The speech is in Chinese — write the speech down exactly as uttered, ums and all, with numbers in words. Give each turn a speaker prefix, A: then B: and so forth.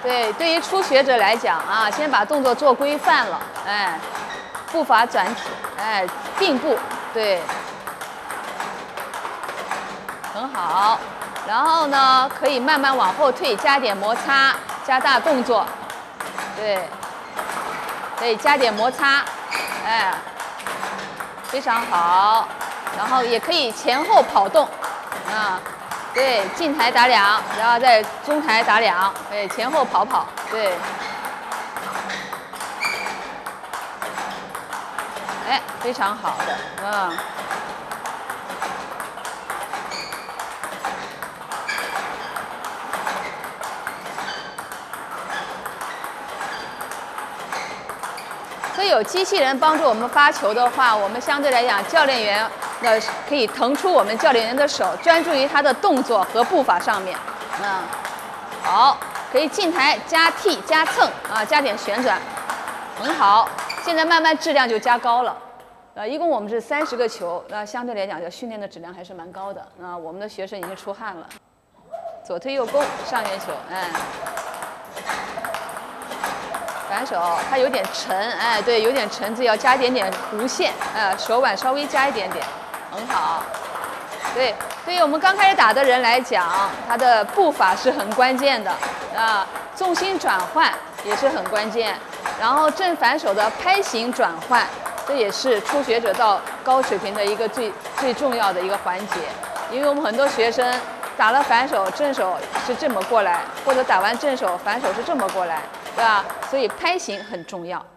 A: 对，对于初学者来讲啊，先把动作做规范了，哎，步伐转体，哎，并步，对，很好。然后呢，可以慢慢往后退，加点摩擦，加大动作，对，可以加点摩擦，哎，非常好。然后也可以前后跑动，啊，对，进台打两，然后再中台打两，对，前后跑跑，对。哎，非常好的，嗯。所以有机器人帮助我们发球的话，我们相对来讲，教练员呃可以腾出我们教练员的手，专注于他的动作和步伐上面。嗯，好，可以进台加踢加蹭啊，加点旋转，很好。现在慢慢质量就加高了。呃，一共我们是三十个球，那相对来讲，就训练的质量还是蛮高的。啊，我们的学生已经出汗了。左推右勾，上旋球，嗯。反手它有点沉，哎，对，有点沉，自己要加一点点弧线，呃，手腕稍微加一点点，很好。对，对于我们刚开始打的人来讲，他的步伐是很关键的啊，重心转换也是很关键，然后正反手的拍形转换，这也是初学者到高水平的一个最最重要的一个环节，因为我们很多学生打了反手，正手是这么过来，或者打完正手，反手是这么过来。对吧？所以拍形很重要。